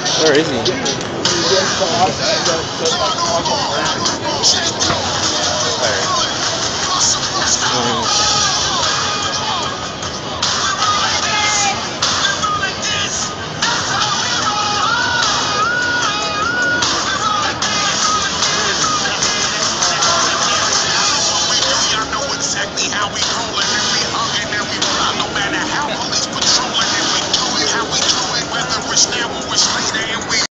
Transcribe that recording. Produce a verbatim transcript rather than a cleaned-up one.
Where is he? Um, Exactly how we roll